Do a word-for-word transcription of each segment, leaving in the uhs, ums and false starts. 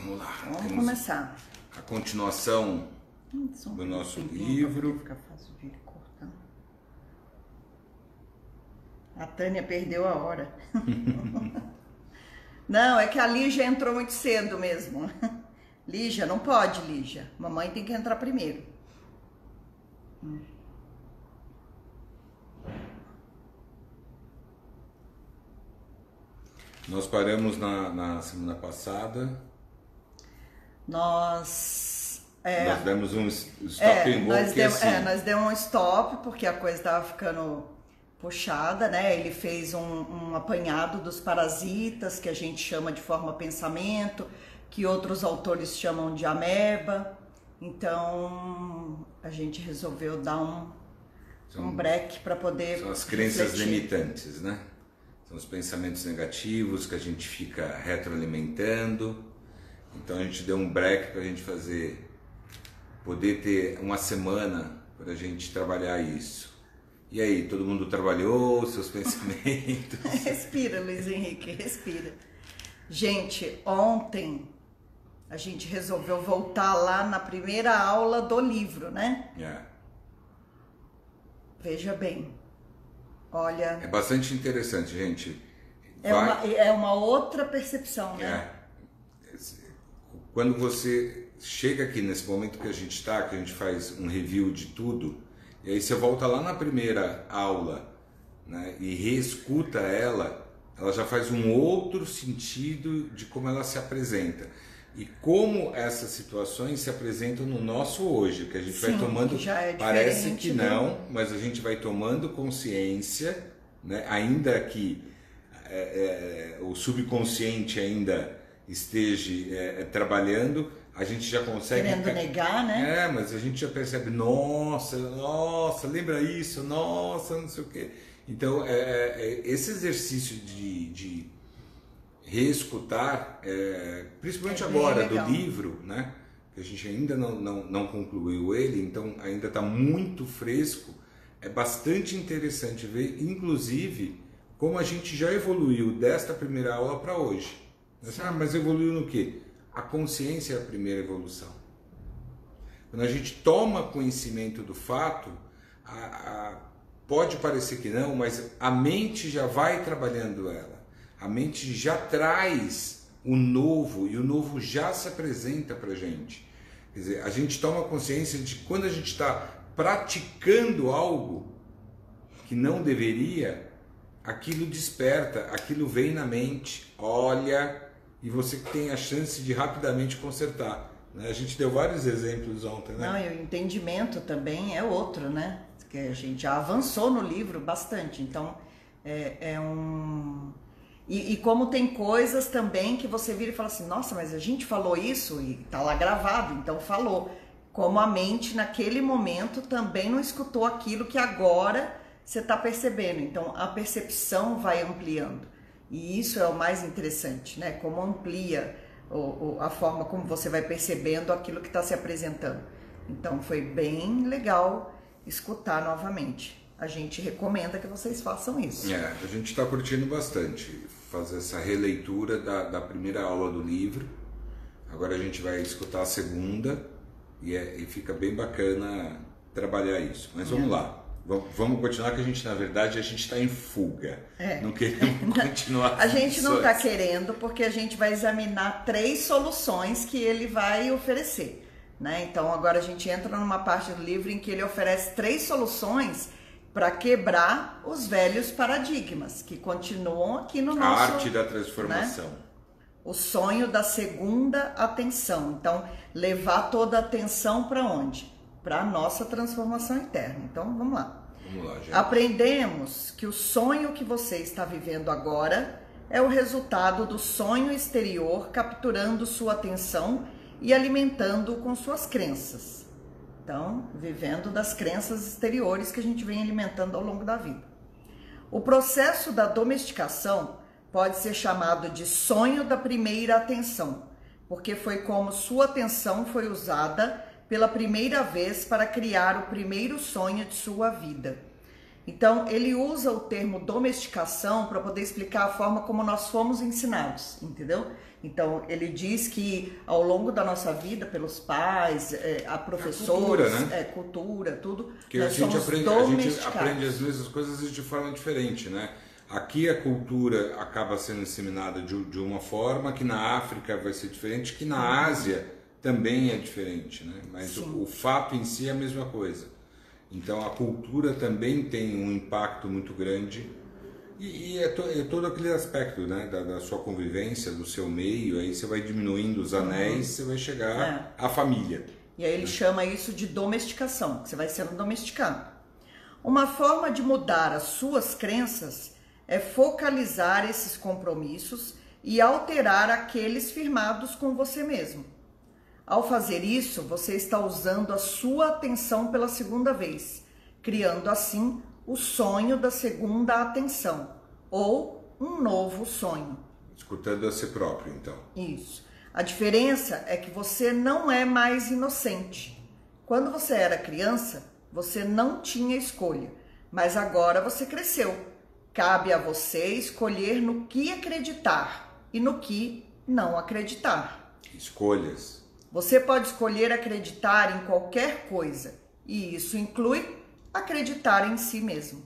vamos lá. Vamos Temos começar. a continuação do nosso livro. Fica fácil de cortar. A Tânia perdeu a hora. Não, é que a Lígia entrou muito cedo mesmo. Lígia, não pode, Lígia. Mamãe tem que entrar primeiro. Hum. Nós paramos na, na semana passada. Nós... É, nós demos um stop é, and go. Nós, que demos, assim, é, nós demos um stop porque a coisa estava ficando puxada, né? Ele fez um, um apanhado dos parasitas, que a gente chama de forma pensamento, que outros autores chamam de ameba. Então, a gente resolveu dar um, são, um break para poder São as crenças refletir. limitantes, né? São os pensamentos negativos que a gente fica retroalimentando. Então a gente deu um break para a gente fazer, poder ter uma semana para a gente trabalhar isso. E aí, todo mundo trabalhou os seus pensamentos? Respira, Luiz Henrique, respira. Gente, ontem a gente resolveu voltar lá na primeira aula do livro, né? É. Veja bem, olha... É bastante interessante, gente. É, Vai... uma, é uma outra percepção, né? É. Quando você chega aqui nesse momento que a gente está, que a gente faz um review de tudo, e aí você volta lá na primeira aula, né, e reescuta ela, ela já faz um outro sentido de como ela se apresenta. E como essas situações se apresentam no nosso hoje, que a gente Sim, vai tomando, já é parece que do... não, mas a gente vai tomando consciência, né, ainda que é, é, o subconsciente ainda esteja é, trabalhando, a gente já consegue... Querendo negar, né? É, mas a gente já percebe, nossa, nossa, lembra isso, nossa, não sei o quê. Então, é, é, esse exercício de, de reescutar, é, principalmente é agora legal. do livro, né, que a gente ainda não, não, não concluiu ele, então ainda está muito fresco, é bastante interessante ver, inclusive, como a gente já evoluiu desta primeira aula para hoje. Ah, mas evoluiu no quê? A consciência é a primeira evolução. Quando a gente toma conhecimento do fato, a, a, pode parecer que não, mas a mente já vai trabalhando ela. A mente já traz o novo e o novo já se apresenta para a gente. Quer dizer, a gente toma consciência de que quando a gente está praticando algo que não deveria, aquilo desperta, aquilo vem na mente, olha... E você tem a chance de rapidamente consertar. Né? A gente deu vários exemplos ontem, né? Não, e o entendimento também é outro, né? Que a gente já avançou no livro bastante. Então, é, é um... E, e como tem coisas também que você vira e fala assim, nossa, mas a gente falou isso e tá lá gravado, então falou. Como a mente, naquele momento, também não escutou aquilo que agora você está percebendo. Então, a percepção vai ampliando. E isso é o mais interessante, né? Como amplia o, o, a forma como você vai percebendo aquilo que está se apresentando. Então foi bem legal escutar novamente. A gente recomenda que vocês façam isso. É, a gente está curtindo bastante fazer essa releitura da, da primeira aula do livro. Agora a gente vai escutar a segunda e, é, e fica bem bacana trabalhar isso. Mas vamos é. lá. Vamos continuar, que a gente, na verdade, a gente está em fuga. É. Não queremos continuar. A gente não está querendo, porque a gente vai examinar três soluções que ele vai oferecer. Né? Então, agora a gente entra numa parte do livro em que ele oferece três soluções para quebrar os velhos paradigmas, que continuam aqui no nosso... A arte da transformação. Né? O sonho da segunda atenção. Então, levar toda a atenção para onde? Para a nossa transformação interna. Então, vamos lá. Vamos lá, gente. Aprendemos que o sonho que você está vivendo agora é o resultado do sonho exterior capturando sua atenção e alimentando-o com suas crenças. Então, vivendo das crenças exteriores que a gente vem alimentando ao longo da vida. O processo da domesticação pode ser chamado de sonho da primeira atenção, porque foi como sua atenção foi usada pela primeira vez para criar o primeiro sonho de sua vida. Então, ele usa o termo domesticação para poder explicar a forma como nós fomos ensinados, entendeu? Então, ele diz que ao longo da nossa vida, pelos pais, é, a professores, a cultura, né? é, cultura, tudo, que nós a gente somos aprende, a gente aprende as mesmas coisas de forma diferente, né? Aqui a cultura acaba sendo disseminada de, de uma forma, que na África vai ser diferente, que na Ásia também é diferente, né? Mas o, o fato em si é a mesma coisa. Então a cultura também tem um impacto muito grande e, e é, to, é todo aquele aspecto, né, da, da sua convivência, do seu meio, aí você vai diminuindo os anéis, uhum. você vai chegar é. à família. E aí ele né? chama isso de domesticação, que você vai sendo domesticado. Uma forma de mudar as suas crenças é focalizar esses compromissos e alterar aqueles firmados com você mesmo. Ao fazer isso, você está usando a sua atenção pela segunda vez, criando assim o sonho da segunda atenção, ou um novo sonho. Escutando a si próprio, então. Isso. A diferença é que você não é mais inocente. Quando você era criança, você não tinha escolha, mas agora você cresceu. Cabe a você escolher no que acreditar e no que não acreditar. Escolhas. Você pode escolher acreditar em qualquer coisa, e isso inclui acreditar em si mesmo.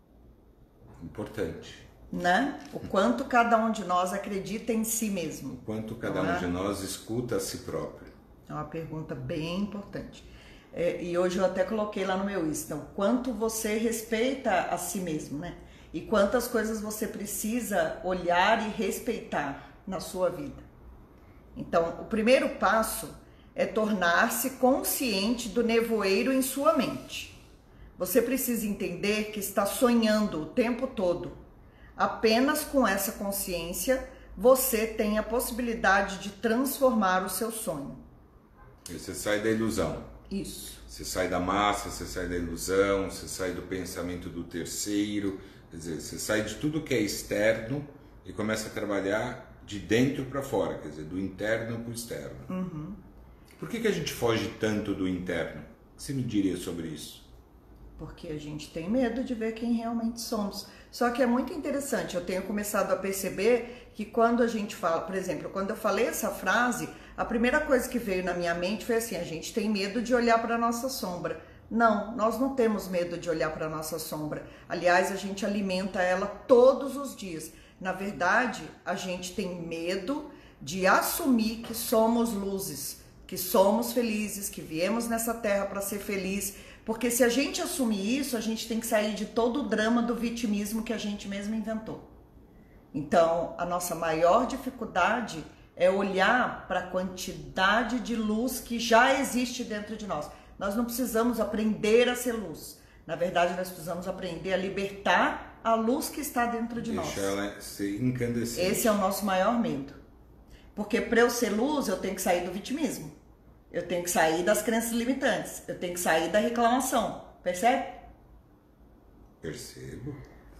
Importante. Né? O quanto cada um de nós acredita em si mesmo. O quanto cada um é? de nós escuta a si próprio. É uma pergunta bem importante. É, e hoje eu até coloquei lá no meu Insta, o quanto você respeita a si mesmo, né? E quantas coisas você precisa olhar e respeitar na sua vida. Então, o primeiro passo é tornar-se consciente do nevoeiro em sua mente. Você precisa entender que está sonhando o tempo todo. Apenas com essa consciência, você tem a possibilidade de transformar o seu sonho. E você sai da ilusão. Isso. Você sai da massa, você sai da ilusão, você sai do pensamento do terceiro. Quer dizer, você sai de tudo que é externo e começa a trabalhar de dentro para fora, quer dizer, do interno para o externo. Uhum. Por que, que a gente foge tanto do interno? O que você me diria sobre isso? Porque a gente tem medo de ver quem realmente somos. Só que é muito interessante, eu tenho começado a perceber que quando a gente fala, por exemplo, quando eu falei essa frase, a primeira coisa que veio na minha mente foi assim, a gente tem medo de olhar para a nossa sombra. Não, nós não temos medo de olhar para a nossa sombra. Aliás, a gente alimenta ela todos os dias. Na verdade, a gente tem medo de assumir que somos luzes, que somos felizes, que viemos nessa terra para ser feliz. Porque se a gente assumir isso, a gente tem que sair de todo o drama do vitimismo que a gente mesmo inventou. Então, a nossa maior dificuldade é olhar para a quantidade de luz que já existe dentro de nós. Nós não precisamos aprender a ser luz. Na verdade, nós precisamos aprender a libertar a luz que está dentro de nós. Deixa ela ser incandescente. Esse é o nosso maior medo. Porque para eu ser luz, eu tenho que sair do vitimismo. Eu tenho que sair das crenças limitantes. Eu tenho que sair da reclamação. Percebe? Percebo.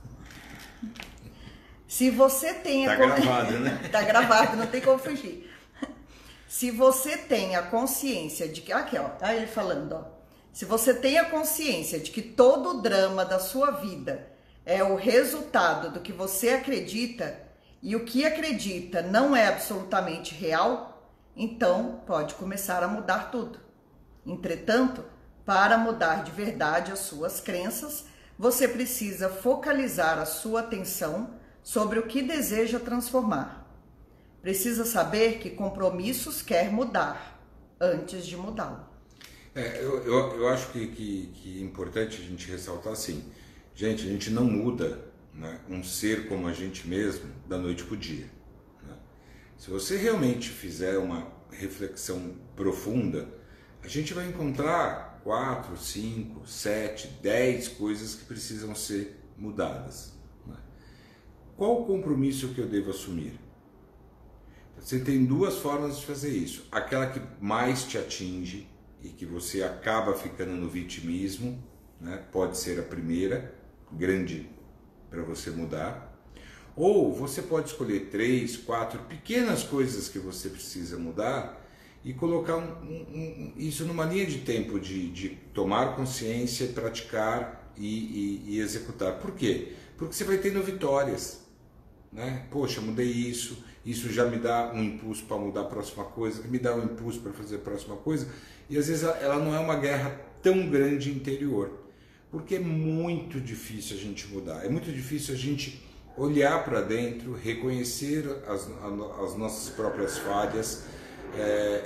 Se você tem a Tá gravado, né? Tá gravado, não tem como fugir. Se você tem a consciência de que... Aqui, ó, tá ele falando, ó. Se você tem a consciência de que todo o drama da sua vida é o resultado do que você acredita e o que acredita não é absolutamente real, então pode começar a mudar tudo. Entretanto, para mudar de verdade as suas crenças, você precisa focalizar a sua atenção sobre o que deseja transformar. Precisa saber que compromissos quer mudar antes de mudá-lo. É, eu, eu, eu acho que, que, que é importante a gente ressaltar assim, gente, a gente não muda, né, um ser como a gente mesmo da noite para o dia. Né? Se você realmente fizer uma reflexão profunda, a gente vai encontrar quatro, cinco, sete, dez coisas que precisam ser mudadas. Né? Qual o compromisso que eu devo assumir? Você tem duas formas de fazer isso. Aquela que mais te atinge e que você acaba ficando no vitimismo, né? Pode ser a primeira, grande para você mudar. Ou você pode escolher três, quatro pequenas coisas que você precisa mudar e colocar um, um, um, isso numa linha de tempo de, de tomar consciência, praticar e, e, e executar. Por quê? Porque você vai tendo vitórias, né? Poxa, mudei isso, isso já me dá um impulso para mudar a próxima coisa, que me dá um impulso para fazer a próxima coisa, e às vezes ela não é uma guerra tão grande interior, porque é muito difícil a gente mudar, é muito difícil a gente olhar para dentro, reconhecer as, as nossas próprias falhas, é,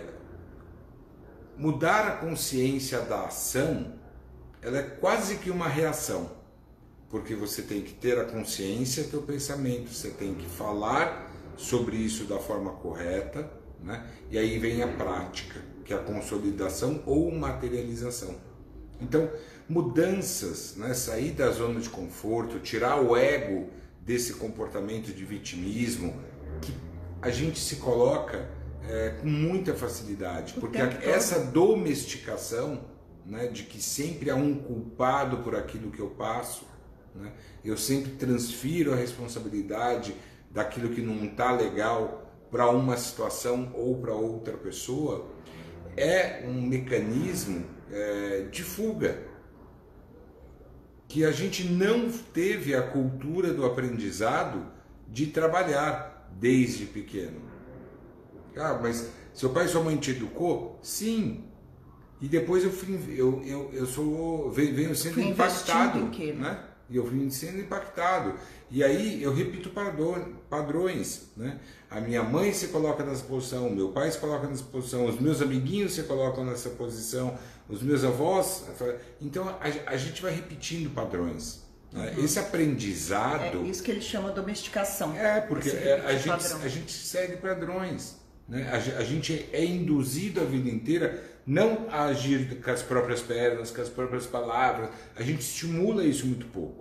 mudar a consciência da ação, ela é quase que uma reação, porque você tem que ter a consciência do teu pensamento, você tem que falar sobre isso da forma correta, né? E aí vem a prática, que é a consolidação ou materialização. Então, mudanças, né? Sair da zona de conforto, tirar o ego desse comportamento de vitimismo, que a gente se coloca é, com muita facilidade, porque essa domesticação, né, de que sempre há um culpado por aquilo que eu passo, né, eu sempre transfiro a responsabilidade daquilo que não está legal para uma situação ou para outra pessoa, é um mecanismo é, de fuga, que a gente não teve a cultura do aprendizado de trabalhar desde pequeno. Ah, mas seu pai e sua mãe te educou? Sim. E depois eu, fui, eu, eu, eu sou, venho sendo impactado, né? E eu vim sendo impactado. E aí eu repito padrões, né? A minha mãe se coloca nessa posição, meu pai se coloca nessa posição, os meus amiguinhos se colocam nessa posição, os meus avós. Então a, a gente vai repetindo padrões. Né? Uhum. Esse aprendizado. É isso que ele chama domesticação. É, porque é, a, gente, a gente segue padrões. Né? A, a gente é induzido a vida inteira não a agir com as próprias pernas, com as próprias palavras. A gente estimula isso muito pouco.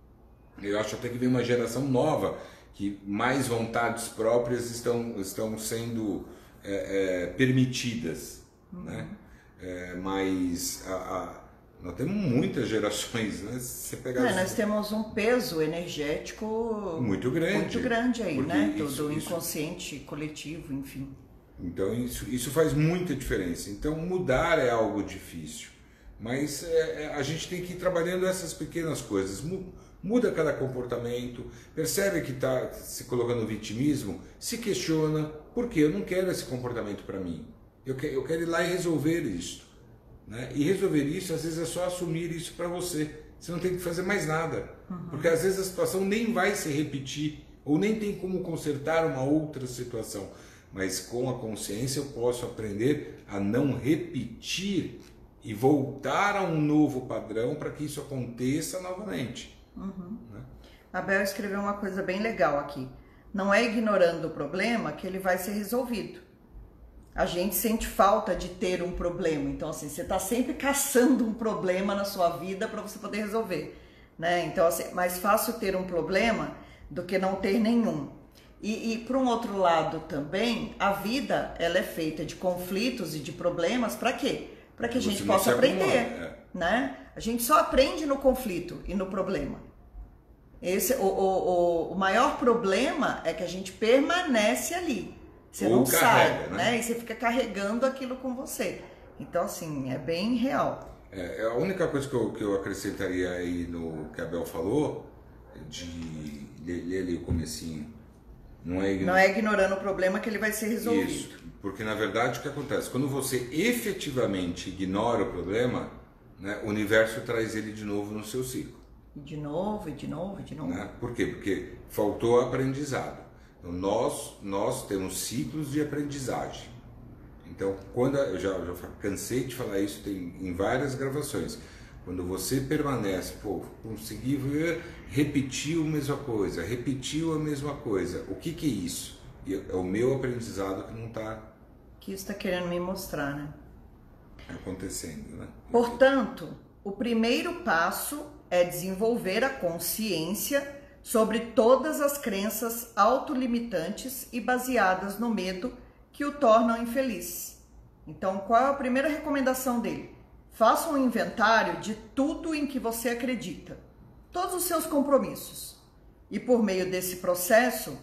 Eu acho até que vem uma geração nova que mais vontades próprias estão, estão sendo é, é, permitidas. Uhum. Né? É, mas a, a, nós temos muitas gerações. Né? Se você pegar é, as... Nós temos um peso energético muito grande, muito grande aí, né? Isso, do, do isso... inconsciente coletivo, enfim. Então isso, isso faz muita diferença. Então mudar é algo difícil, mas é, a gente tem que ir trabalhando essas pequenas coisas. Muda cada comportamento, percebe que está se colocando no vitimismo, se questiona, por que eu não quero esse comportamento para mim? Eu quero, eu quero ir lá e resolver isso. Né? E resolver isso, às vezes é só assumir isso para você. Você não tem que fazer mais nada, uhum. Porque às vezes a situação nem vai se repetir, ou nem tem como consertar uma outra situação. Mas com a consciência eu posso aprender a não repetir e voltar a um novo padrão para que isso aconteça novamente. Uhum. Né? A Bel escreveu uma coisa bem legal aqui. Não é ignorando o problema que ele vai ser resolvido. A gente sente falta de ter um problema. Então, assim, você está sempre caçando um problema na sua vida para você poder resolver. Né? Então, assim, é mais fácil ter um problema do que não ter nenhum. E, e por um outro lado também, a vida ela é feita de conflitos e de problemas para quê? Para que a gente possa aprender, é. Né? A gente só aprende no conflito e no problema. Esse, o, o, o maior problema é que a gente permanece ali. Você Ou não carrega, sai, né? né? E você fica carregando aquilo com você. Então, assim, é bem real. É, a única coisa que eu, que eu acrescentaria aí no que a Bel falou, de ler ali o comecinho. Não é, ign... não é ignorando o problema que ele vai ser resolvido. Isso, porque na verdade o que acontece? Quando você efetivamente ignora o problema, né, o universo traz ele de novo no seu ciclo. De novo, e de novo, e de novo. Né? Por quê? Porque faltou aprendizado. Então, nós, nós temos ciclos de aprendizagem. Então, quando eu já, já cansei de falar isso tem, em várias gravações. Quando você permanece, pô, conseguiu repetiu a mesma coisa, repetiu a mesma coisa. O que, que é isso? É o meu aprendizado que não está... Que isso está querendo me mostrar, né? Acontecendo, né? Portanto, o primeiro passo é desenvolver a consciência sobre todas as crenças autolimitantes e baseadas no medo que o tornam infeliz. Então, qual é a primeira recomendação dele? Faça um inventário de tudo em que você acredita, todos os seus compromissos. E por meio desse processo,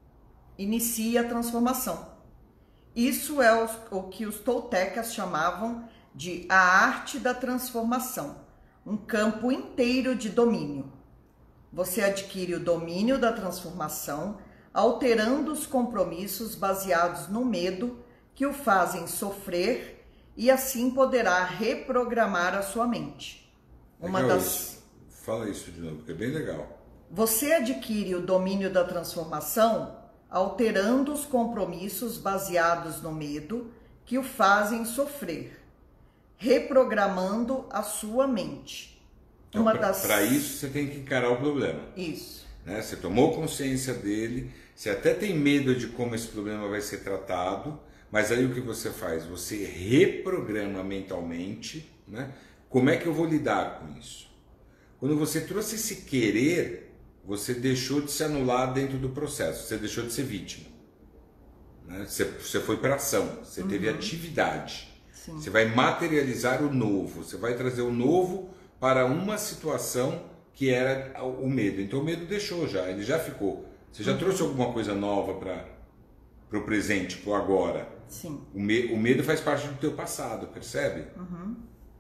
inicie a transformação. Isso é o que os toltecas chamavam de a arte da transformação, um campo inteiro de domínio. Você adquire o domínio da transformação, alterando os compromissos baseados no medo que o fazem sofrer e assim poderá reprogramar a sua mente. Uma legal das... isso. Fala isso de novo, que é bem legal. Você adquire o domínio da transformação, alterando os compromissos baseados no medo que o fazem sofrer, reprogramando a sua mente. Então, Uma para das... isso, você tem que encarar o problema. Isso. Né? Você tomou consciência dele, você até tem medo de como esse problema vai ser tratado, mas aí o que você faz? Você reprograma mentalmente, né? Como é que eu vou lidar com isso? Quando você trouxe esse querer, você deixou de se anular dentro do processo, você deixou de ser vítima. Né? Você, você foi para ação, você uhum. teve atividade. Sim. Você vai materializar o novo, você vai trazer o novo para uma situação que era o medo. Então o medo deixou já, ele já ficou. Você já uhum. trouxe alguma coisa nova para o presente, para o agora. Sim. O, me, o medo faz parte do teu passado, percebe? Uhum.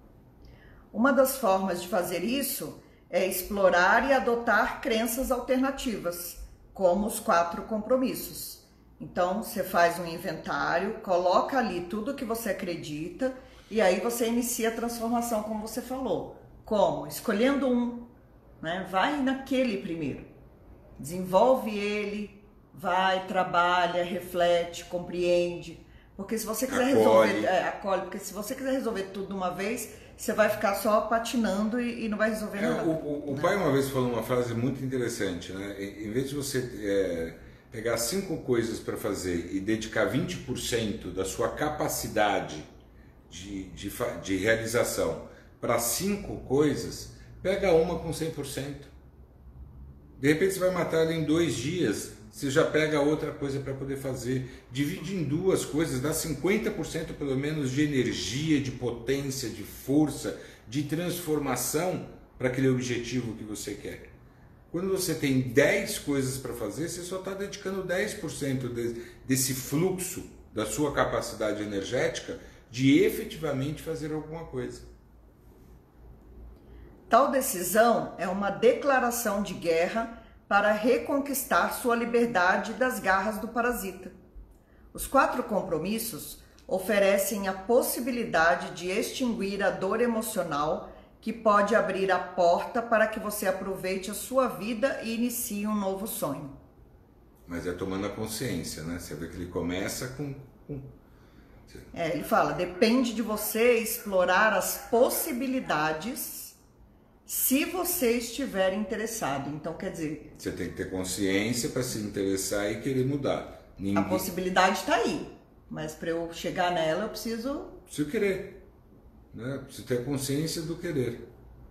Uma das formas de fazer isso é explorar e adotar crenças alternativas, como os quatro compromissos. Então você faz um inventário, coloca ali tudo que você acredita e aí você inicia a transformação, como você falou. Como? Escolhendo um, né? Vai naquele primeiro, desenvolve ele, vai, trabalha, reflete, compreende, porque se você quiser acolhe. resolver, é, acolhe, porque se você quiser resolver tudo de uma vez, você vai ficar só patinando e, e não vai resolver é, nada. O, o, o né? pai uma vez falou uma frase muito interessante, né? Em, em vez de você é, pegar cinco coisas para fazer e dedicar vinte por cento da sua capacidade de, de, de realização para cinco coisas, pega uma com cem por cento. De repente você vai matar ela em dois dias, você já pega outra coisa para poder fazer. Divide em duas coisas, dá cinquenta por cento pelo menos de energia, de potência, de força, de transformação para aquele objetivo que você quer. Quando você tem dez coisas para fazer, você só está dedicando dez por cento de, desse fluxo da sua capacidade energética de efetivamente fazer alguma coisa. Tal decisão é uma declaração de guerra para reconquistar sua liberdade das garras do parasita. Os quatro compromissos oferecem a possibilidade de extinguir a dor emocional que pode abrir a porta para que você aproveite a sua vida e inicie um novo sonho. Mas é tomando a consciência, né? Você vê que ele começa com... com... É, ele fala, depende de você explorar as possibilidades se você estiver interessado. Então, quer dizer... Você tem que ter consciência para se interessar e querer mudar. Ninguém... A possibilidade está aí, mas para eu chegar nela eu preciso... Preciso querer. Né? Preciso ter consciência do querer.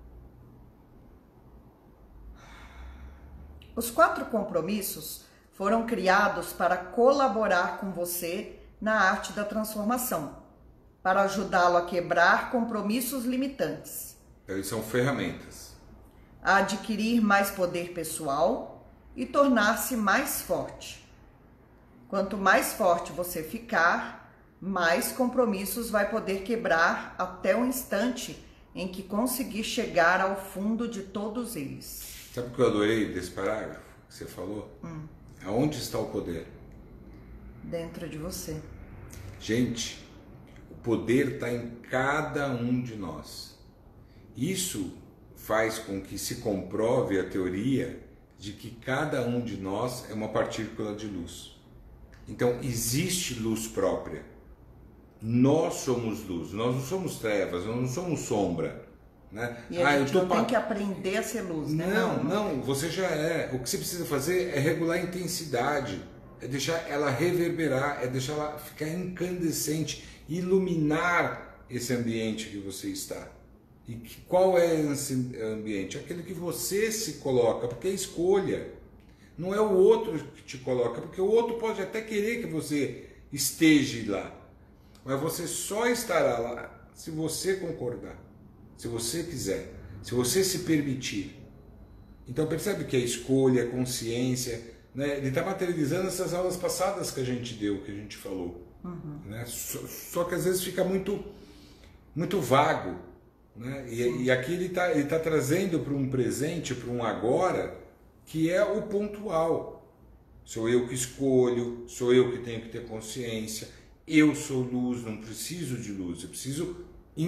Os quatro compromissos foram criados para colaborar com você na arte da transformação, para ajudá-lo a quebrar compromissos limitantes. Eles são ferramentas. A adquirir mais poder pessoal e tornar-se mais forte. Quanto mais forte você ficar, mais compromissos vai poder quebrar até o instante em que conseguir chegar ao fundo de todos eles. Sabe o que eu adorei desse parágrafo que você falou? Hum. Aonde está o poder? Dentro de você. Gente, o poder está em cada um de nós. Isso faz com que se comprove a teoria de que cada um de nós é uma partícula de luz. Então, existe luz própria. Nós somos luz, nós não somos trevas, nós não somos sombra. Né? E a ah, gente eu tô não pa... tem que aprender a ser luz, né? Não, não, você já é. O que você precisa fazer é regular a intensidade, é deixar ela reverberar, é deixar ela ficar incandescente, iluminar esse ambiente que você está. E qual é esse ambiente? Aquele que você se coloca, porque é escolha. Não é o outro que te coloca, porque o outro pode até querer que você esteja lá. Mas você só estará lá se você concordar, se você quiser, se você se permitir. Então percebe que a escolha, a consciência, né? Ele está materializando essas aulas passadas que a gente deu, que a gente falou. Uhum. Né? Só, só que às vezes fica muito, muito vago. Né? E, e aqui ele está ele tá trazendo para um presente, para um agora, que é o pontual. Sou eu que escolho, sou eu que tenho que ter consciência, eu sou luz, não preciso de luz, eu preciso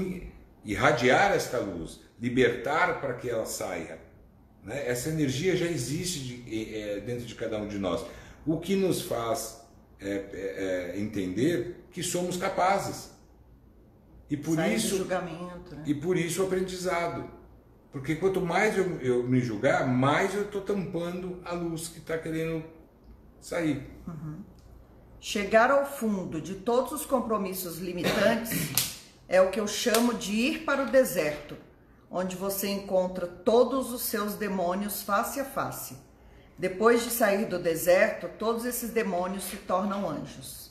irradiar esta luz, libertar para que ela saia. Né? Essa energia já existe de, é, dentro de cada um de nós, o que nos faz é, é, entender que somos capazes. E por Sair isso, do julgamento, né? E por isso o aprendizado. Porque quanto mais eu, eu me julgar, mais eu estou tampando a luz que está querendo sair. Uhum. Chegar ao fundo de todos os compromissos limitantes é o que eu chamo de ir para o deserto, onde você encontra todos os seus demônios face a face. Depois de sair do deserto, todos esses demônios se tornam anjos.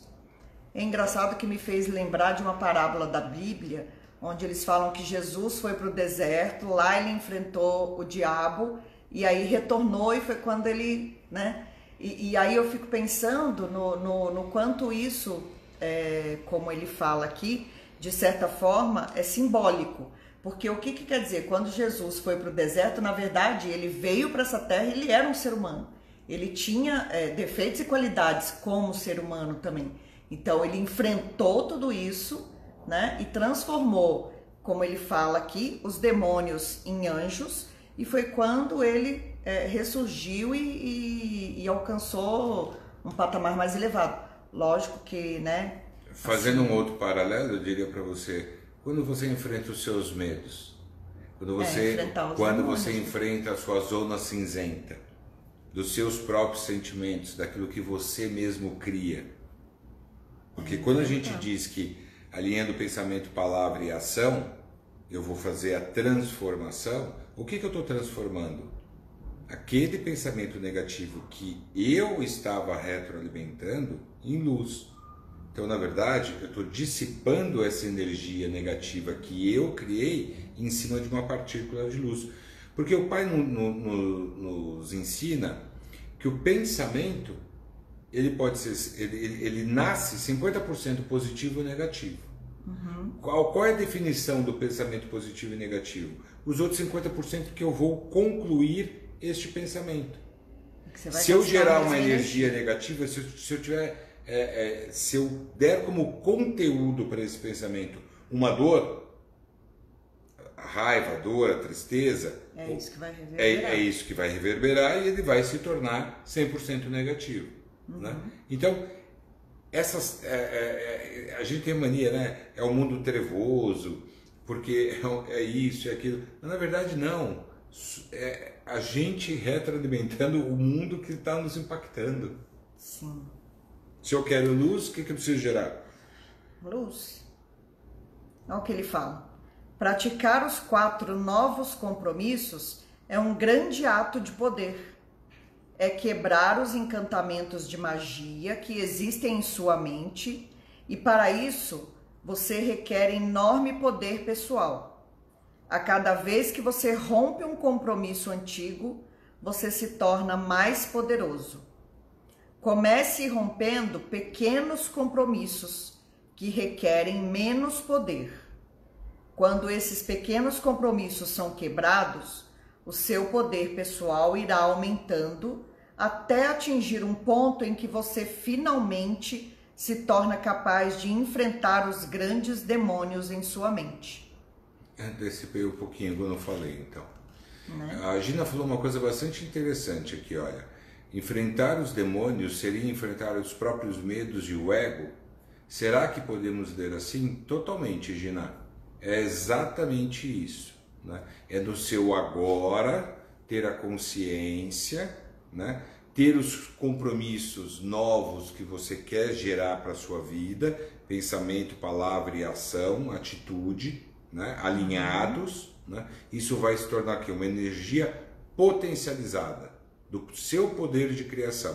É engraçado que me fez lembrar de uma parábola da Bíblia, onde eles falam que Jesus foi para o deserto, lá ele enfrentou o diabo, e aí retornou, e foi quando ele, né? E, e aí eu fico pensando no, no, no quanto isso, é, como ele fala aqui, de certa forma, é simbólico. Porque o que, que quer dizer? Quando Jesus foi para o deserto, na verdade, ele veio para essa terra e ele era um ser humano. Ele tinha é, defeitos e qualidades como ser humano também. Então, ele enfrentou tudo isso, né, e transformou, como ele fala aqui, os demônios em anjos. E foi quando ele é, ressurgiu e, e, e alcançou um patamar mais elevado. Lógico que, né... Fazendo assim, um outro paralelo, eu diria para você... Quando você enfrenta os seus medos, quando você, é, quando demônios, você né? enfrenta a sua zona cinzenta, dos seus próprios sentimentos, daquilo que você mesmo cria. Porque é, quando a gente diz que alinhando pensamento, palavra e ação, eu vou fazer a transformação, o que, que eu estou transformando? Aquele pensamento negativo que eu estava retroalimentando em luz. Então, na verdade, eu estou dissipando essa energia negativa que eu criei em cima de uma partícula de luz. Porque o Pai no, no, no, nos ensina que o pensamento, ele pode ser, ele, ele, ele nasce cinquenta por cento positivo e negativo. Uhum. Qual, qual é a definição do pensamento positivo e negativo? Os outros cinquenta por cento que eu vou concluir este pensamento. Se eu gerar uma energia, energia negativa, se eu, se eu tiver... É, é, se eu der como conteúdo para esse pensamento uma dor, a raiva, a dor, a tristeza, é isso que vai reverberar, é, é isso que vai reverberar e ele vai se tornar cem por cento negativo. Uhum. Né? Então, essas, é, é, a gente tem mania, né? É o mundo trevoso, porque é, é isso e é aquilo. Mas, na verdade, não. É a gente retroalimentando o mundo que está nos impactando. Sim. Se eu quero luz, o que, que eu preciso gerar? Luz. Olha o que ele fala. Praticar os quatro novos compromissos é um grande ato de poder. É quebrar os encantamentos de magia que existem em sua mente e, para isso, você requer enorme poder pessoal. A cada vez que você rompe um compromisso antigo, você se torna mais poderoso. Comece rompendo pequenos compromissos que requerem menos poder. Quando esses pequenos compromissos são quebrados, o seu poder pessoal irá aumentando até atingir um ponto em que você finalmente se torna capaz de enfrentar os grandes demônios em sua mente. Antecipei um pouquinho quando eu falei, então. Né? A Gina falou uma coisa bastante interessante aqui, olha. Enfrentar os demônios seria enfrentar os próprios medos e o ego? Será que podemos ler assim? Totalmente, Gina. É exatamente isso. Né? É no seu agora, ter a consciência, né? Ter os compromissos novos que você quer gerar para a sua vida, pensamento, palavra e ação, atitude, né? Alinhados. Né? Isso vai se tornar aqui uma energia potencializada do seu poder de criação.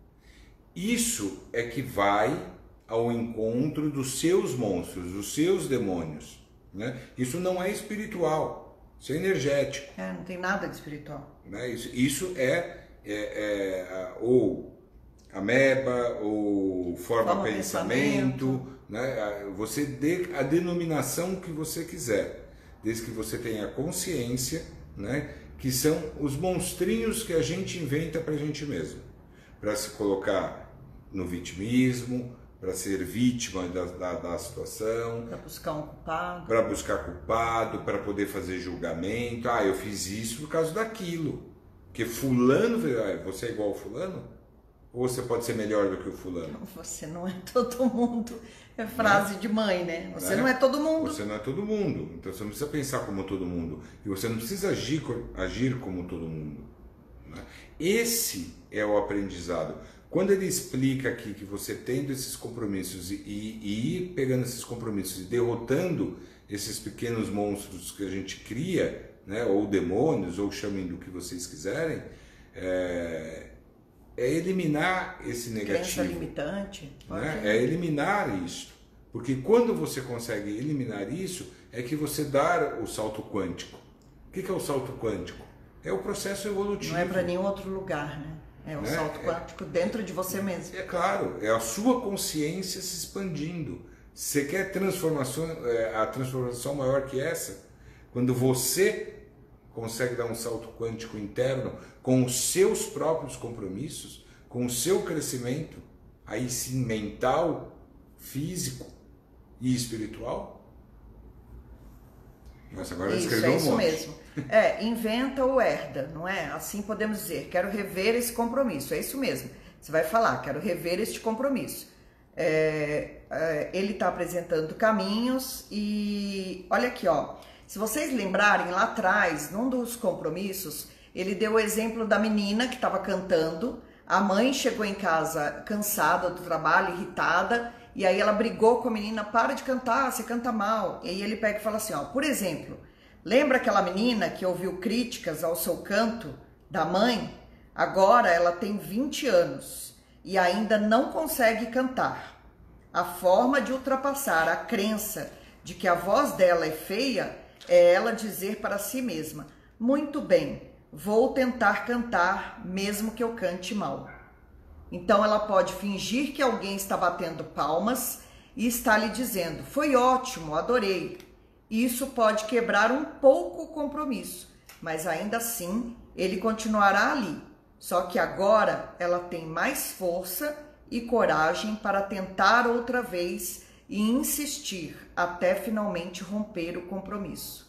Isso é que vai ao encontro dos seus monstros, dos seus demônios. Né? Isso não é espiritual, isso é energético. É, não tem nada de espiritual. Né? Isso, isso é, é, é ou ameba, ou forma, forma pensamento, pensamento. Né? Você dê a denominação que você quiser. desde que você tenha consciência, né, que são os monstrinhos que a gente inventa para a gente mesmo, para se colocar no vitimismo, para ser vítima da, da, da situação, para buscar um culpado, para buscar culpado, para poder fazer julgamento. Ah, eu fiz isso por causa daquilo, porque fulano, ah, você é igual ao fulano? Ou você pode ser melhor do que o fulano? Você não é todo mundo. É frase, né, de mãe, né? Você, né, não é todo mundo. Você não é todo mundo. Então você não precisa pensar como todo mundo. E você não precisa agir, agir como todo mundo. Né? Esse é o aprendizado. Quando ele explica aqui que você tendo esses compromissos e, e, e ir pegando esses compromissos e derrotando esses pequenos monstros que a gente cria, né, ou demônios, ou chamem do que vocês quiserem, é, é eliminar esse negativo. Crença limitante. Né? É eliminar isso. Porque quando você consegue eliminar isso, é que você dá o salto quântico. O que é o salto quântico? É o processo evolutivo. Não é para nenhum outro lugar, né? É o, né, salto quântico é, dentro de você mesmo. É claro, é a sua consciência se expandindo. Você quer transformação, a transformação maior que essa? Quando você consegue dar um salto quântico interno com os seus próprios compromissos, com o seu crescimento, aí sim mental, físico e espiritual. Nossa, agora isso, escreveu é um isso monte. mesmo. É, inventa ou herda, não é? Assim podemos dizer, quero rever esse compromisso, é isso mesmo. Você vai falar, quero rever este compromisso. É, é, ele está apresentando caminhos e olha aqui, ó. Se vocês lembrarem lá atrás, num dos compromissos, ele deu o exemplo da menina que estava cantando. A mãe chegou em casa cansada do trabalho, irritada, e aí ela brigou com a menina, para de cantar, você canta mal. E aí ele pega e fala assim, ó, por exemplo, lembra aquela menina que ouviu críticas ao seu canto da mãe? Agora ela tem vinte anos e ainda não consegue cantar. A forma de ultrapassar a crença de que a voz dela é feia é ela dizer para si mesma, muito bem, vou tentar cantar mesmo que eu cante mal. Então ela pode fingir que alguém está batendo palmas e está lhe dizendo, foi ótimo, adorei. Isso pode quebrar um pouco o compromisso, mas ainda assim ele continuará ali. Só que agora ela tem mais força e coragem para tentar outra vez e insistir até finalmente romper o compromisso.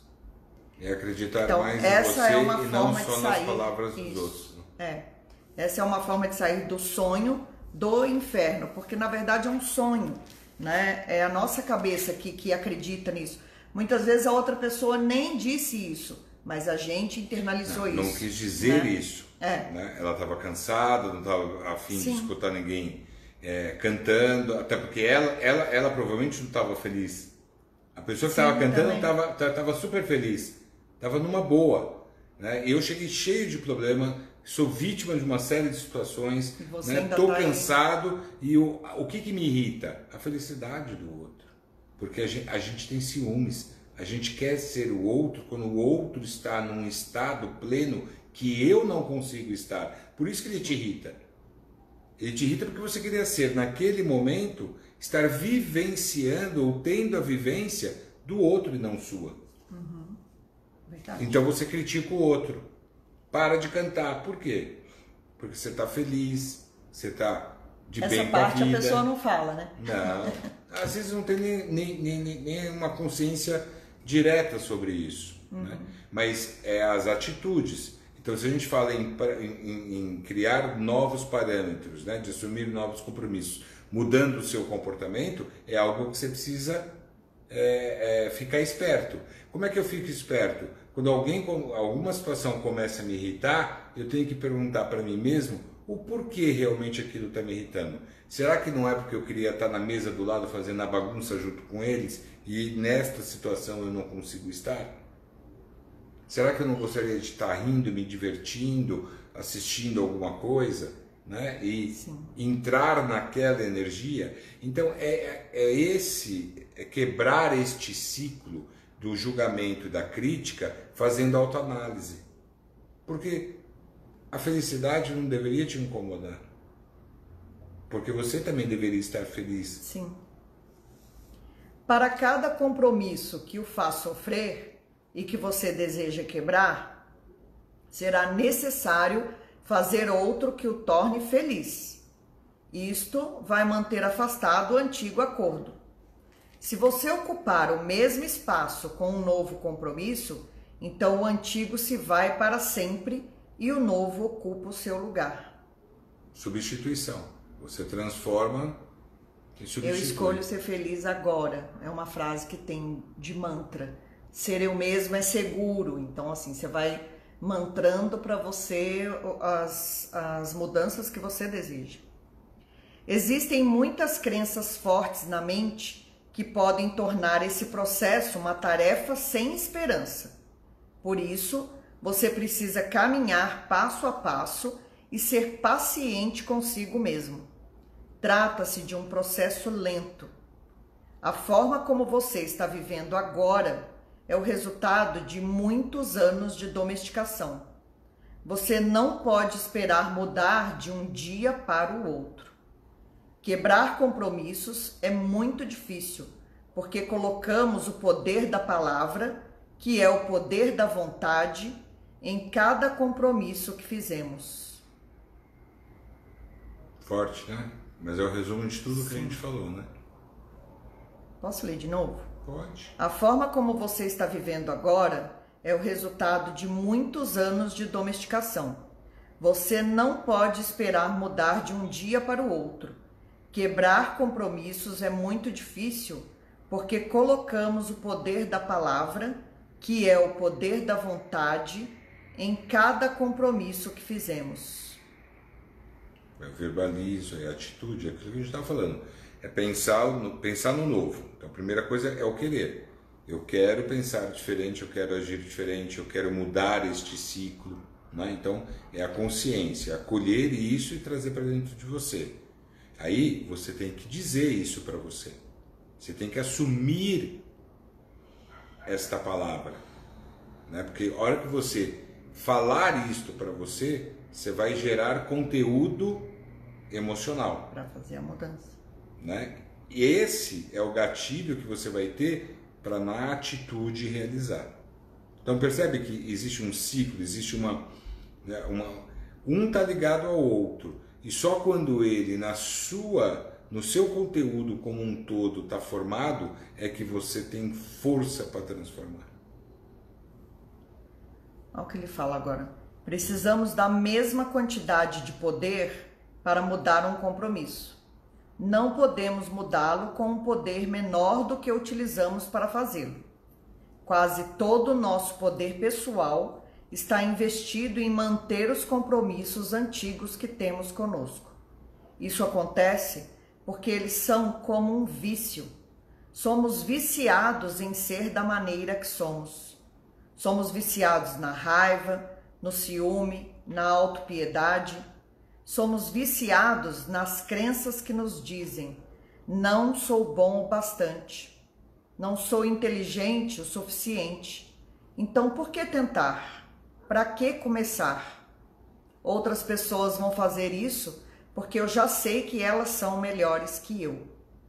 É acreditar então, mais em essa você é uma e forma não de só sair, nas palavras isso, dos outros. É. Essa é uma forma de sair do sonho do inferno, porque na verdade é um sonho, né? É a nossa cabeça que, que acredita nisso. Muitas vezes a outra pessoa nem disse isso, mas a gente internalizou não, isso. Não quis dizer, né, isso. É. Né? Ela estava cansada, não estava a fim de escutar ninguém é, cantando, até porque ela, ela, ela provavelmente não estava feliz. A pessoa que estava cantando estava super feliz, estava numa boa. Né? Eu cheguei cheio de problema, sou vítima de uma série de situações, estou né? tá cansado aí. E o, o que, que me irrita? A felicidade do outro. Porque a gente, a gente tem ciúmes, a gente quer ser o outro quando o outro está num estado pleno que eu não consigo estar. Por isso que ele te irrita. Ele te irrita porque você queria ser, naquele momento, estar vivenciando ou tendo a vivência do outro e não sua. Uhum. Então você critica o outro. Para de cantar. Por quê? Porque você está feliz, você está de Essa bem com a vida. Essa parte a pessoa não fala, né? Não. Às vezes não tem nem, nem, nem, nem uma consciência direta sobre isso. Uhum. Né? Mas é as atitudes. Então, se a gente fala em, em, em criar novos parâmetros, né, de assumir novos compromissos, mudando o seu comportamento, é algo que você precisa é, é, ficar esperto. Como é que eu fico esperto? Quando alguém, alguma situação começa a me irritar, eu tenho que perguntar para mim mesmo o porquê realmente aquilo está me irritando. Será que não é porque eu queria estar na mesa do lado fazendo a bagunça junto com eles e nesta situação eu não consigo estar? Será que eu não gostaria de estar rindo, me divertindo, assistindo alguma coisa, né? E Sim. entrar naquela energia? Então é, é esse, é quebrar este ciclo do julgamento e da crítica fazendo autoanálise. Porque a felicidade não deveria te incomodar. Porque você também deveria estar feliz. Sim. Para cada compromisso que o faz sofrer, e que você deseja quebrar, será necessário fazer outro que o torne feliz. Isto vai manter afastado o antigo acordo. Se você ocupar o mesmo espaço com um novo compromisso, então o antigo se vai para sempre e o novo ocupa o seu lugar. Substituição. Você transforma e substitui. Eu escolho ser feliz agora. É uma frase que tem de mantra. Ser eu mesmo é seguro. Então, assim, você vai mantrando para você as, as mudanças que você deseja. Existem muitas crenças fortes na mente que podem tornar esse processo uma tarefa sem esperança. Por isso, você precisa caminhar passo a passo e ser paciente consigo mesmo. Trata-se de um processo lento. A forma como você está vivendo agora é o resultado de muitos anos de domesticação. Você não pode esperar mudar de um dia para o outro. Quebrar compromissos é muito difícil, porque colocamos o poder da palavra, que é o poder da vontade, em cada compromisso que fizemos. Forte, né? Mas é o resumo de tudo Sim. que a gente falou, né? Posso ler de novo? Pode. A forma como você está vivendo agora é o resultado de muitos anos de domesticação. Você não pode esperar mudar de um dia para o outro. Quebrar compromissos é muito difícil porque colocamos o poder da palavra, que é o poder da vontade, em cada compromisso que fizemos. É o verbalizo, é a atitude, é aquilo que a gente estava falando. É pensar no, pensar no novo. Então, a primeira coisa é o querer. Eu quero pensar diferente, eu quero agir diferente, eu quero mudar este ciclo. Né? Então, é a consciência, acolher isso e trazer para dentro de você. Aí, você tem que dizer isso para você. Você tem que assumir esta palavra. Né? Porque a hora que você falar isto para você, você vai gerar conteúdo emocional. Para fazer a mudança. Né? E esse é o gatilho que você vai ter para na atitude realizar. Então percebe que existe um ciclo, existe uma, né, uma um está ligado ao outro e só quando ele na sua, no seu conteúdo como um todo está formado é que você tem força para transformar. Olha o que ele fala agora. Precisamos da mesma quantidade de poder para mudar um compromisso. Não podemos mudá-lo com um poder menor do que utilizamos para fazê-lo. Quase todo o nosso poder pessoal está investido em manter os compromissos antigos que temos conosco. Isso acontece porque eles são como um vício. Somos viciados em ser da maneira que somos. Somos viciados na raiva, no ciúme, na autopiedade. Somos viciados nas crenças que nos dizem: não sou bom o bastante, não sou inteligente o suficiente. Então, por que tentar? Para que começar? Outras pessoas vão fazer isso porque eu já sei que elas são melhores que eu.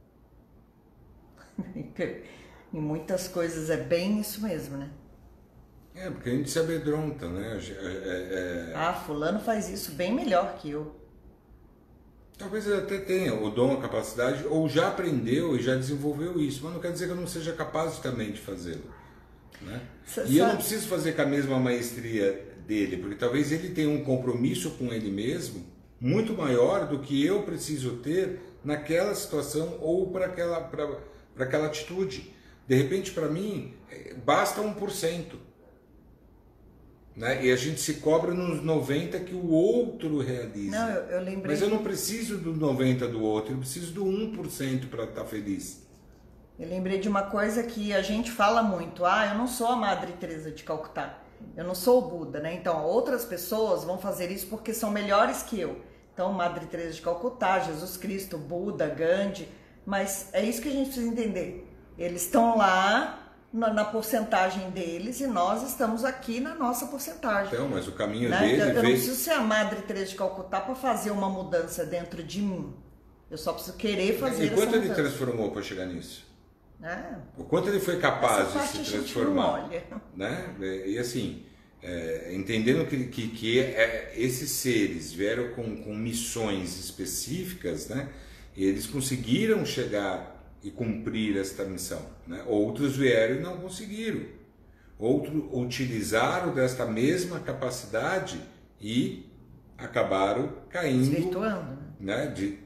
Em muitas coisas é bem isso mesmo, né? É, porque a gente se amedronta, né? É, é... Ah, fulano faz isso bem melhor que eu. Talvez ele até tenha o dom, a capacidade, ou já aprendeu e já desenvolveu isso, mas não quer dizer que eu não seja capaz também de fazê-lo. Né? E eu não preciso fazer com a mesma maestria dele, porque talvez ele tenha um compromisso com ele mesmo muito maior do que eu preciso ter naquela situação ou para aquela, para, para aquela atitude. De repente, para mim, basta um por cento. Né? E a gente se cobra nos noventa por cento que o outro realiza. Não, eu, eu lembrei. Mas eu não preciso do noventa por cento do outro, eu preciso do um por cento para estar feliz. Eu lembrei de uma coisa que a gente fala muito. Ah, eu não sou a Madre Teresa de Calcutá. Eu não sou o Buda, né? Então, outras pessoas vão fazer isso porque são melhores que eu. Então, Madre Teresa de Calcutá, Jesus Cristo, Buda, Gandhi. Mas é isso que a gente precisa entender. Eles estão lá na, na porcentagem deles e nós estamos aqui na nossa porcentagem. Então, mas o caminho né? dele... Eu, eu veio... não preciso ser a Madre Teresa de Calcutá para fazer uma mudança dentro de mim. Eu só preciso querer fazer E quanto essa ele mudança. transformou para chegar nisso? É. O quanto ele foi capaz Essa de parte se a gente transformar. não olha. Né? E assim, é, entendendo que, que, que é, esses seres vieram com, com missões específicas, né? E eles conseguiram chegar e cumprir esta missão. Né? Outros vieram e não conseguiram. Outros utilizaram desta mesma capacidade e acabaram caindo, desvirtuando, né? de,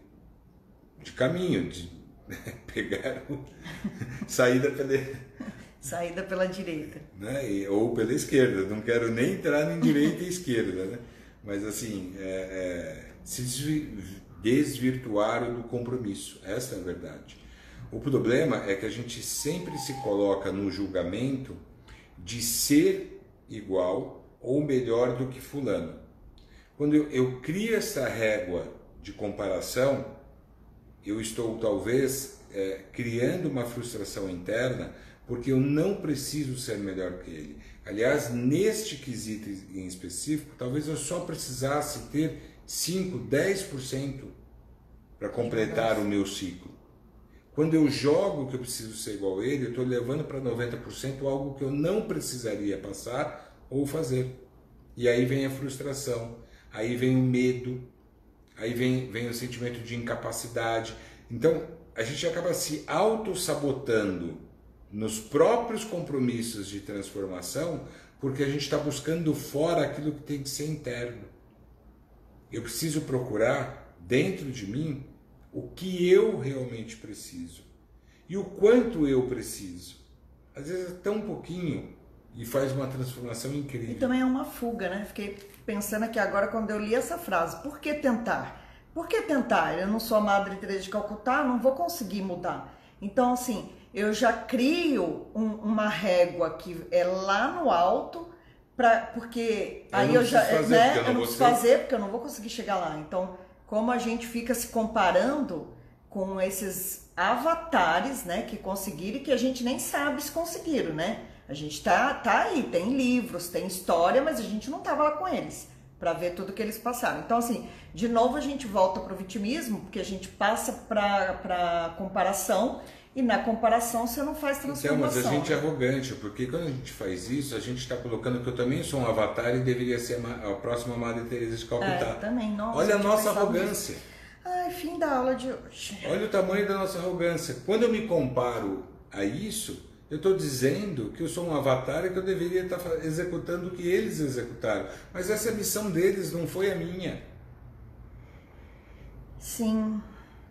de caminho, de pegaram saída pela, saída pela direita. Né? E, ou pela esquerda. Não quero nem entrar nem direita e esquerda, né? Mas assim, é, é, se desvirtuaram do compromisso. Essa é a verdade. O problema é que a gente sempre se coloca no julgamento de ser igual ou melhor do que fulano. Quando eu, eu crio essa régua de comparação, eu estou talvez é, criando uma frustração interna, porque eu não preciso ser melhor que ele. Aliás, neste quesito em específico, talvez eu só precisasse ter cinco, dez por cento para completar o meu ciclo. Quando eu jogo que eu preciso ser igual a ele, eu estou levando para noventa por cento algo que eu não precisaria passar ou fazer. E aí vem a frustração, aí vem o medo, aí vem, vem o sentimento de incapacidade. Então, a gente acaba se auto-sabotando nos próprios compromissos de transformação, porque a gente está buscando fora aquilo que tem que ser interno. Eu preciso procurar dentro de mim o que eu realmente preciso e o quanto eu preciso. Às vezes é tão pouquinho e faz uma transformação incrível. E também é uma fuga, né? Fiquei pensando aqui agora quando eu li essa frase. Por que tentar? Por que tentar? Eu não sou a Madre Teresa de Calcutá, não vou conseguir mudar. Então, assim, eu já crio um, uma régua que é lá no alto, pra, porque eu aí eu já, fazer, né? eu não, eu não vou preciso fazer porque eu não vou conseguir chegar lá. Então, como a gente fica se comparando com esses avatares, né, que conseguiram e que a gente nem sabe se conseguiram, né? A gente tá, tá aí, tem livros, tem história, mas a gente não tava lá com eles para ver tudo que eles passaram. Então, assim, de novo a gente volta pro vitimismo, porque a gente passa para para comparação e na comparação você não faz transformação. Então, mas a gente é né? arrogante, porque quando a gente faz isso, a gente está colocando que eu também sou um avatar e deveria ser a próxima Madre Teresa de Calcutá. É, também, nossa, olha a nossa pensava arrogância. nisso. Ai, fim da aula de hoje. Olha o tamanho da nossa arrogância. Quando eu me comparo a isso, eu estou dizendo que eu sou um avatar e que eu deveria estar executando o que eles executaram. Mas essa missão deles não foi a minha. Sim.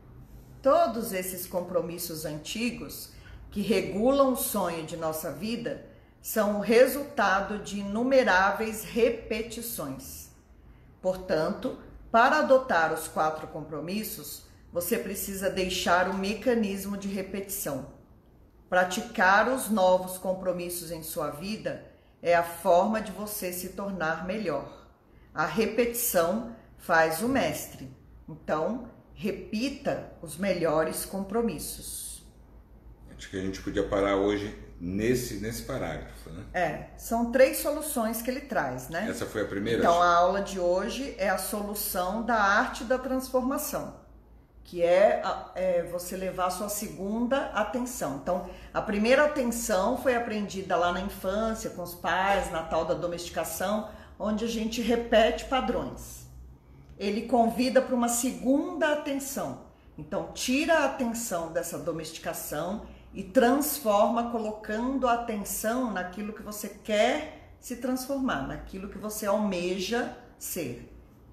Todos esses compromissos antigos que regulam o sonho de nossa vida são o resultado de inumeráveis repetições. Portanto, para adotar os quatro compromissos, você precisa deixar o mecanismo de repetição. Praticar os novos compromissos em sua vida é a forma de você se tornar melhor. A repetição faz o mestre. Então, repita os melhores compromissos. Acho que a gente podia parar hoje nesse, nesse parágrafo, né? É, são três soluções que ele traz, né? Essa foi a primeira? Então, a aula de hoje é a solução da arte da transformação, que é, é você levar a sua segunda atenção. Então, a primeira atenção foi aprendida lá na infância, com os pais, na tal da domesticação, onde a gente repete padrões. Ele convida para uma segunda atenção. Então, tira a atenção dessa domesticação e transforma colocando a atenção naquilo que você quer se transformar, naquilo que você almeja ser.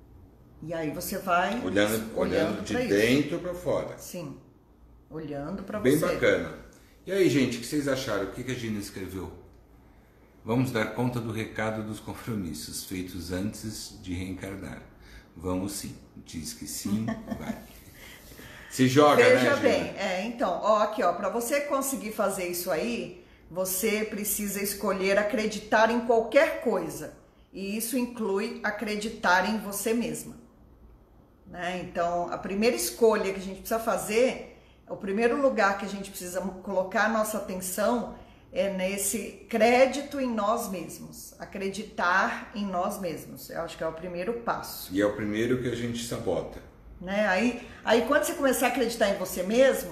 E aí você vai olhando, olhando, olhando de dentro para fora. Sim, olhando para você. Bem bacana. E aí, gente, o que vocês acharam? O que a Gina escreveu? Vamos dar conta do recado dos compromissos feitos antes de reencarnar. Vamos sim. Diz que sim, vai. Se joga, Veja né, bem, Gina? é, então, ó, aqui, ó, para você conseguir fazer isso aí, você precisa escolher acreditar em qualquer coisa. E isso inclui acreditar em você mesma. Né? Então, a primeira escolha que a gente precisa fazer, o primeiro lugar que a gente precisa colocar a nossa atenção é nesse crédito em nós mesmos, acreditar em nós mesmos. Eu acho que é o primeiro passo. E é o primeiro que a gente sabota. Né? Aí, aí, quando você começar a acreditar em você mesmo,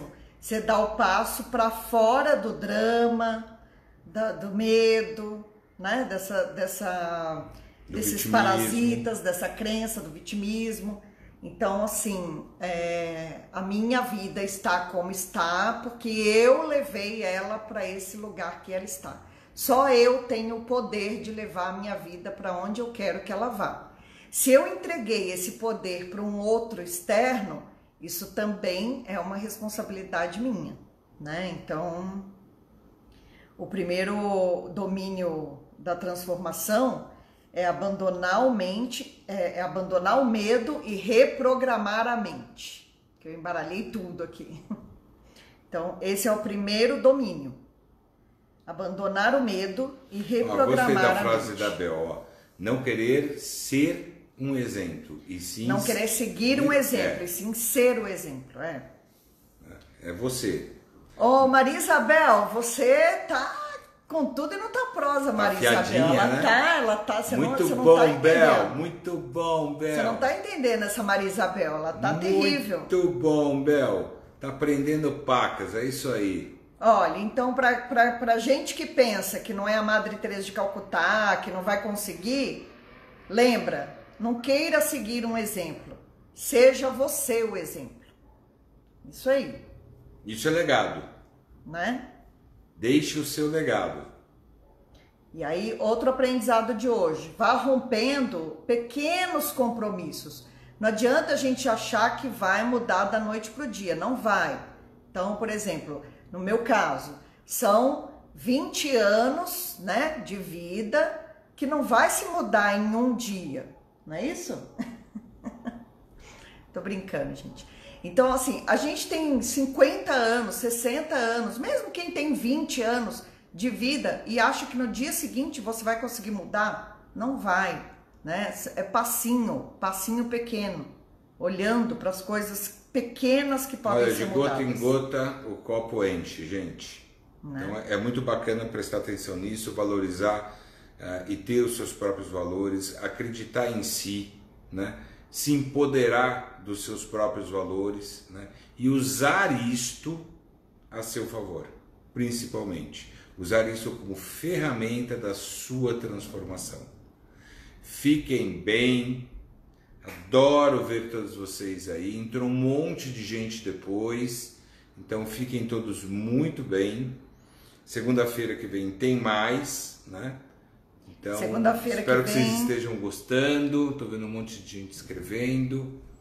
Você dá o passo para fora do drama, da, do medo, né? Dessa, dessa, desses vitimismo. parasitas, dessa crença do vitimismo. Então, assim, é, a minha vida está como está porque eu levei ela para esse lugar que ela está. Só eu tenho o poder de levar a minha vida para onde eu quero que ela vá. Se eu entreguei esse poder para um outro externo, isso também é uma responsabilidade minha, né? Então, o primeiro domínio da transformação é abandonar o mente, é, é abandonar o medo e reprogramar a mente. Que eu embaralhei tudo aqui. Então, esse é o primeiro domínio. Abandonar o medo e reprogramar a mente. Gostei da frase da Bel, ó. Não querer ser um exemplo, e sim... Não querer seguir um exemplo, é. e sim ser o exemplo, é. É você. Ô, Maria Isabel, você tá com tudo e não tá prosa, Maria Isabel. Ela né? tá, ela tá, você muito não, você bom, não tá entendendo. Bel, muito bom, Bel. Você não tá entendendo essa Maria Isabel, ela tá muito terrível. Muito bom, Bel. Tá aprendendo pacas, é isso aí. Olha, então pra, pra, pra gente que pensa que não é a Madre Teresa de Calcutá, que não vai conseguir, lembra... Não queira seguir um exemplo. Seja você o exemplo. Isso aí. Isso é legado. Né? Deixe o seu legado. E aí, outro aprendizado de hoje. Vá rompendo pequenos compromissos. Não adianta a gente achar que vai mudar da noite para o dia. Não vai. Então, por exemplo, no meu caso, são vinte anos, né, de vida que não vai se mudar em um dia. Não é isso? Tô brincando, gente. Então, assim, a gente tem cinquenta anos, sessenta anos, mesmo quem tem vinte anos de vida e acha que no dia seguinte você vai conseguir mudar, não vai, né? É passinho, passinho pequeno, olhando para as coisas pequenas que podem Olha, ser de mudadas. gota em gota o copo enche, gente. Né? Então é muito bacana prestar atenção nisso, valorizar Uh, e ter os seus próprios valores, acreditar em si, né? Se empoderar dos seus próprios valores, né? E usar isto a seu favor, principalmente. Usar isso como ferramenta da sua transformação. Fiquem bem, adoro ver todos vocês aí, entrou um monte de gente depois, então fiquem todos muito bem. Segunda-feira que vem tem mais, né? Então, Segunda-feira espero que que vem... vocês estejam gostando. Estou vendo um monte de gente escrevendo.